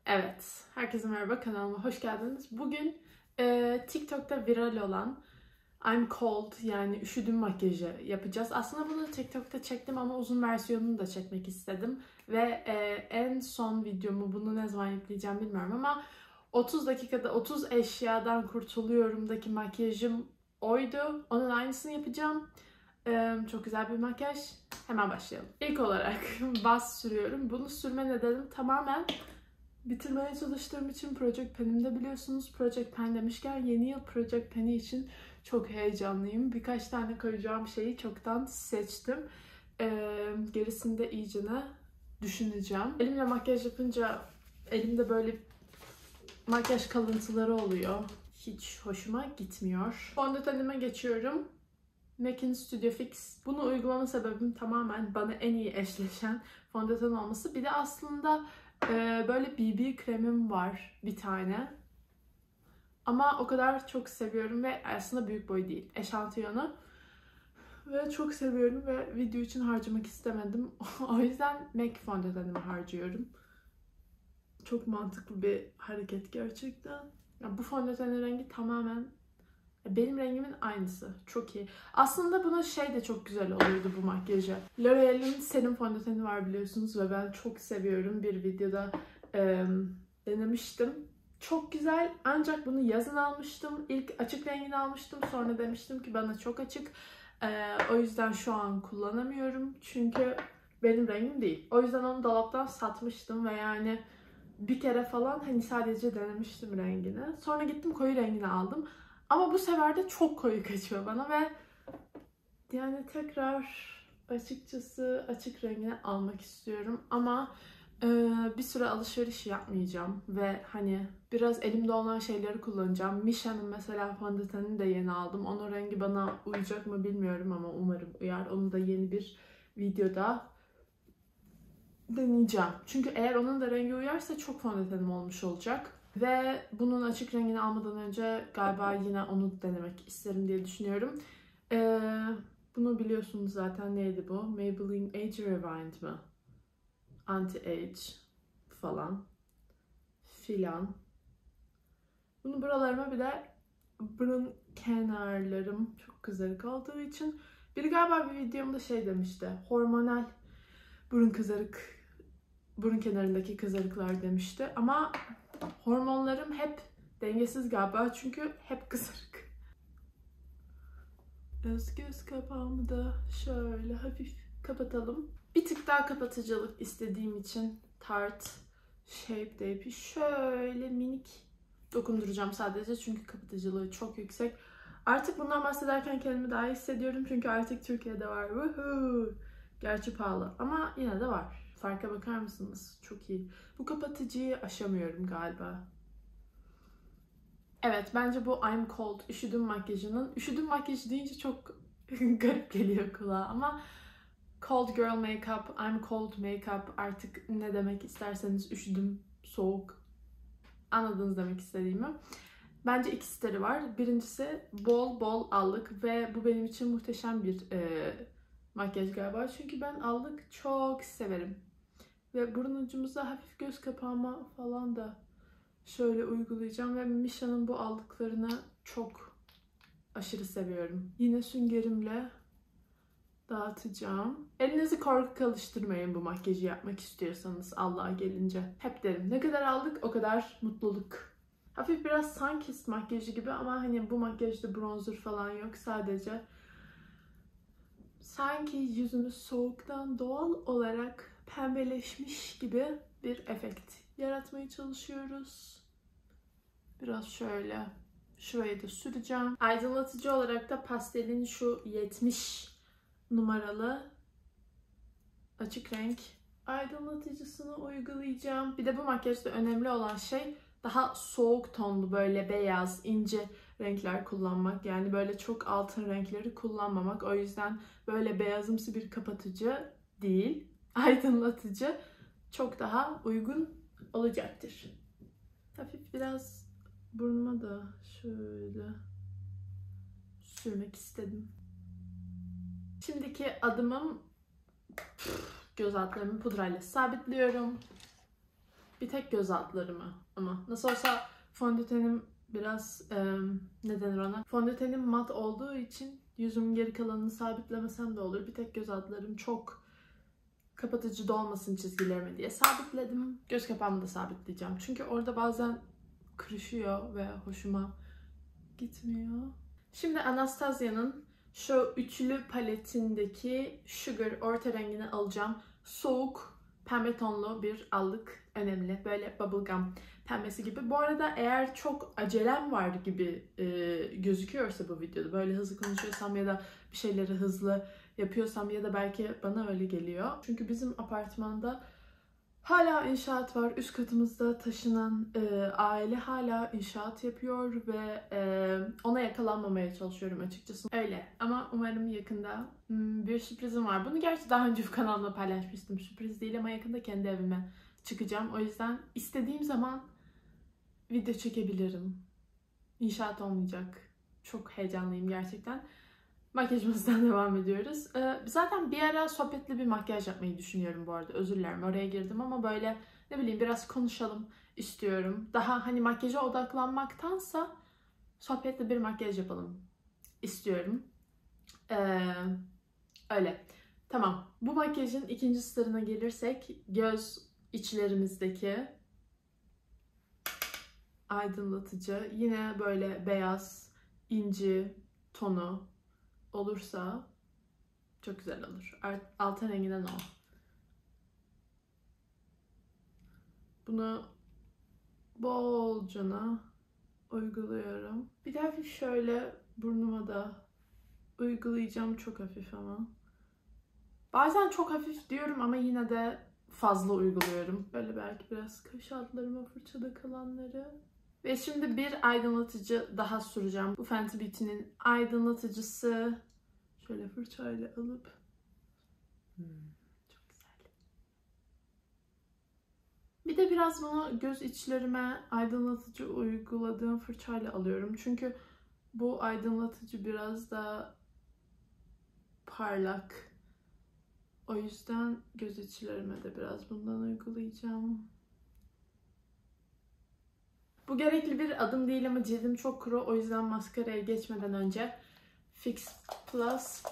Evet, herkese merhaba, kanalıma hoş geldiniz. Bugün TikTok'ta viral olan I'm cold yani üşüdüm makyajı yapacağız. Aslında bunu TikTok'ta çektim ama uzun versiyonunu da çekmek istedim. Ve en son videomu bunu ne zaman yükleyeceğim bilmiyorum ama 30 dakikada 30 eşyadan kurtuluyorum'daki makyajım oydu. Onun aynısını yapacağım. Çok güzel bir makyaj. Hemen başlayalım. İlk olarak baz sürüyorum. Bunu sürme nedenim tamamen bitirmeye çalıştığım için Project Pen'imde biliyorsunuz. Project Pen demişken yeni yıl Project Pen'i için çok heyecanlıyım. Birkaç tane koyacağım şeyi çoktan seçtim. Gerisini de iyicene düşüneceğim. Elimle makyaj yapınca elimde böyle makyaj kalıntıları oluyor. Hiç hoşuma gitmiyor. Fondötenime geçiyorum. MAC'in Studio Fix. Bunu uygulama sebebim tamamen bana en iyi eşleşen fondöten olması. Bir de aslında böyle BB kremim var bir tane. Ama o kadar çok seviyorum ve aslında büyük boy değil. Eşantiyonu. Ve çok seviyorum ve video için harcamak istemedim. O yüzden MAC fondötenimi harcıyorum. Çok mantıklı bir hareket gerçekten. Ya bu fondötenin rengi tamamen benim rengimin aynısı. Çok iyi. Aslında bunun şey de çok güzel oluyordu bu makyajı. L'Oreal'in serum fondöteni var biliyorsunuz ve ben çok seviyorum. Bir videoda denemiştim. Çok güzel ancak bunu yazın almıştım. İlk açık rengini almıştım. Sonra demiştim ki bana çok açık. O yüzden şu an kullanamıyorum. Çünkü benim rengim değil. O yüzden onu dolaptan satmıştım ve yani bir kere falan hani sadece denemiştim rengini. Sonra gittim koyu rengini aldım. Ama bu sefer de çok koyu kaçıyor bana ve yani tekrar açıkçası açık rengini almak istiyorum. Ama bir süre alışveriş yapmayacağım ve hani biraz elimde olan şeyleri kullanacağım. Misha'nın mesela fondötenini de yeni aldım. Onun rengi bana uyacak mı bilmiyorum ama umarım uyar. Onu da yeni bir videoda deneyeceğim. Çünkü eğer onun da rengi uyarsa çok fondötenim olmuş olacak. Ve bunun açık rengini almadan önce galiba yine onu denemek isterim diye düşünüyorum. Bunu biliyorsunuz zaten, neydi bu? Maybelline Age Rewind mı? Anti-Age falan filan. Bunu buralarıma bir de burun kenarlarım çok kızarık olduğu için biri galiba bir videomda şey demişti. Hormonal burun kenarındaki kızarıklar demişti. Ama hormonlarım hep dengesiz galiba çünkü hep kızarık. Göz kapağımı da şöyle hafif kapatalım. Bir tık daha kapatıcılık istediğim için Tarte Shape Tape'i şöyle minik dokunduracağım sadece çünkü kapatıcılığı çok yüksek. Artık bundan bahsederken kendimi daha iyi hissediyorum çünkü artık Türkiye'de var. Woohoo! Gerçi pahalı ama yine de var. Farka bakar mısınız? Çok iyi. Bu kapatıcıyı aşamıyorum galiba. Evet, bence bu I'm Cold, üşüdüm makyajının. Üşüdüm makyajı deyince çok garip geliyor kulağa ama Cold Girl Makeup, I'm Cold Makeup, artık ne demek isterseniz, üşüdüm, soğuk. Anladınız demek istediğimi. Bence iki steri var. Birincisi bol bol allık ve bu benim için muhteşem bir makyaj galiba. Çünkü ben allık çok severim. Ve burun ucumuza hafif göz kapağıma falan da şöyle uygulayacağım ve Misha'nın bu aldıklarını çok aşırı seviyorum. Yine süngerimle dağıtacağım. Elinizi korkak alıştırmayın bu makyajı yapmak istiyorsanız Allah'a gelince. Hep derim ne kadar aldık o kadar mutluluk. Hafif biraz Sunkissed makyajı gibi ama hani bu makyajda bronzer falan yok. Sadece sanki yüzümüz soğuktan doğal olarak pembeleşmiş gibi bir efekt yaratmaya çalışıyoruz. Biraz şöyle şurayı da süreceğim. Aydınlatıcı olarak da pastelin şu 70 numaralı açık renk aydınlatıcısını uygulayacağım. Bir de bu makyajda önemli olan şey daha soğuk tonlu, böyle beyaz, ince renkler kullanmak. Yani böyle çok altın renkleri kullanmamak. O yüzden böyle beyazımsı bir kapatıcı değil, aydınlatıcı çok daha uygun olacaktır. Hafif biraz burnuma da şöyle sürmek istedim. Şimdiki adımım göz altlarımı pudrayla sabitliyorum. Bir tek göz altlarımı ama. Nasıl olsa fondötenim biraz ne denir ona? Fondötenim mat olduğu için yüzümün geri kalanını sabitlemesem de olur. Bir tek göz altlarım çok kapatıcı da olmasın çizgilerime diye sabitledim. Göz kapağımı da sabitleyeceğim. Çünkü orada bazen kırışıyor ve hoşuma gitmiyor. Şimdi Anastasia'nın şu üçlü paletindeki Sugar orta rengini alacağım. Soğuk, pembe tonlu bir allık. Önemli. Böyle bubblegum pembesi gibi. Bu arada eğer çok acelem var gibi gözüküyorsa bu videoda, böyle hızlı konuşuyorsam ya da bir şeyleri hızlı yapıyorsam ya da belki bana öyle geliyor. Çünkü bizim apartmanda hala inşaat var. Üst katımızda taşınan aile hala inşaat yapıyor ve ona yakalanmamaya çalışıyorum açıkçası. Öyle. Ama umarım yakında bir sürprizim var. Bunu gerçi daha önce kanalımda paylaşmıştım. Sürpriz değil ama yakında kendi evime çıkacağım. O yüzden istediğim zaman video çekebilirim. İnşaat olmayacak. Çok heyecanlıyım gerçekten. Makyajımızdan devam ediyoruz. Zaten bir ara sohbetli bir makyaj yapmayı düşünüyorum bu arada. Özür dilerim oraya girdim ama böyle ne bileyim biraz konuşalım istiyorum. Daha hani makyaja odaklanmaktansa sohbetli bir makyaj yapalım istiyorum. Öyle. Tamam. Bu makyajın ikinci starına gelirsek göz içlerimizdeki aydınlatıcı. Yine böyle beyaz, inci tonu olursa çok güzel olur. Altın renginden o. Bunu bolcana uyguluyorum. Bir de hafif şöyle burnuma da uygulayacağım, çok hafif ama. Bazen çok hafif diyorum ama yine de fazla uyguluyorum. Böyle belki biraz kaş altlarıma fırçada kalanları. Ve şimdi bir aydınlatıcı daha süreceğim. Bu Fenty Beauty'nin aydınlatıcısı. Şöyle fırçayla alıp. Çok güzel. Bir de biraz bunu göz içlerime aydınlatıcı uyguladığım fırçayla alıyorum. Çünkü bu aydınlatıcı biraz da parlak. O yüzden göz içlerime de biraz bundan uygulayacağım. Bu gerekli bir adım değil ama cildim çok kuru. O yüzden maskaraya geçmeden önce Fix Plus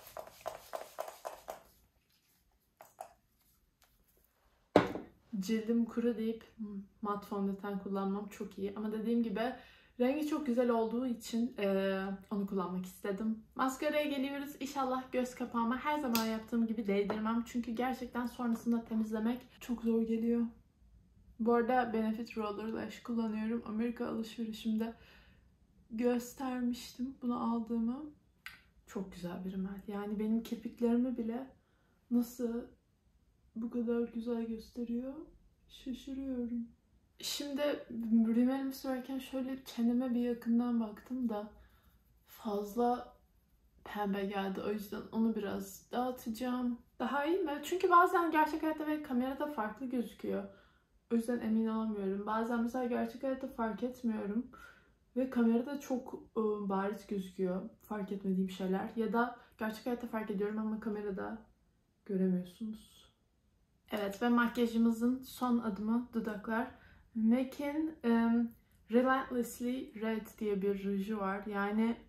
cildim kuru deyip mat fondöten kullanmam çok iyi. Ama dediğim gibi rengi çok güzel olduğu için onu kullanmak istedim. Maskaraya geliyoruz. İnşallah göz kapağıma her zaman yaptığım gibi değdirmem. Çünkü gerçekten sonrasında temizlemek çok zor geliyor. Bu arada Benefit Roller Lash kullanıyorum. Amerika alışverişimde göstermiştim bunu aldığımı. Çok güzel bir rimel. Yani benim kirpiklerimi bile nasıl bu kadar güzel gösteriyor şaşırıyorum. Şimdi rimelimi sürerken şöyle çeneme bir yakından baktım da fazla pembe geldi. O yüzden onu biraz dağıtacağım. Daha iyi mi? Çünkü bazen gerçek hayatta ve kamerada farklı gözüküyor. O yüzden emin olamıyorum. Bazen mesela gerçek hayatta fark etmiyorum. Ve kamerada çok bariz gözüküyor fark etmediğim şeyler. Ya da gerçek hayatta fark ediyorum ama kamerada göremiyorsunuz. Evet ve makyajımızın son adımı dudaklar. MAC'in Relentlessly Red diye bir ruju var. Yani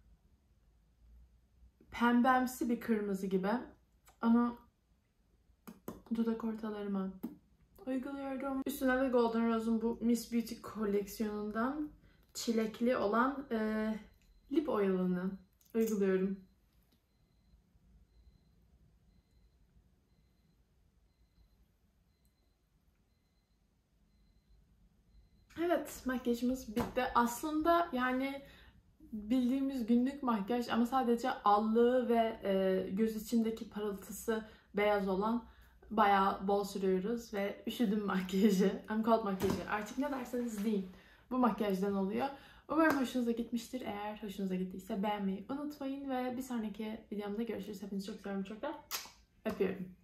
pembemsi bir kırmızı gibi. Onu dudak ortalarıma uyguluyorum. Üstüne de Golden Rose'un bu Miss Beauty koleksiyonundan çilekli olan lip oil'ını uyguluyorum. Evet, makyajımız bitti. Aslında yani bildiğimiz günlük makyaj ama sadece allığı ve göz içindeki parıltısı beyaz olan bayağı bol sürüyoruz ve üşüdüm makyajı, I'm cold makyajı artık ne derseniz deyin. Bu makyajdan oluyor. Umarım hoşunuza gitmiştir. Eğer hoşunuza gittiyse beğenmeyi unutmayın ve bir sonraki videomda görüşürüz. Hepinizi çok seviyorum, çok da öpüyorum.